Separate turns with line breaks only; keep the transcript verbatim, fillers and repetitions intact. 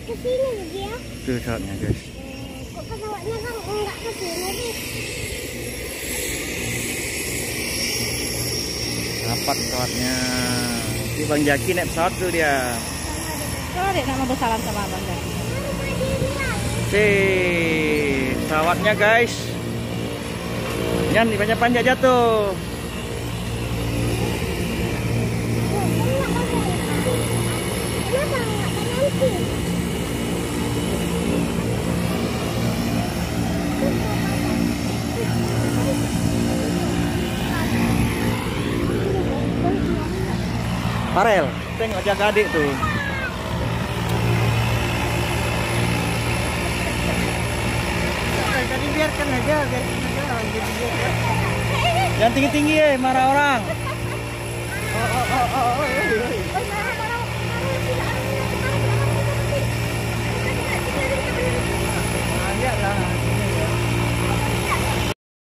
ke sini dia.
Tuh pesawatnya guys.
Kok pesawatnya kan enggak ke sini nih?
Rapat pesawatnya. Ini Bang Jaki naik pesawat tuh dia.
Kalau Dek nak mau bersalam sama Abang Jaki.
Sih, pesawatnya guys. Jangan dipanjat-panjat jatuh. Farel, tengok jaga adik tuh.
Jadi biarkan aja, biarkan aja.
Jangan tinggi-tinggi ya, marah orang.
Oh, oh, oh,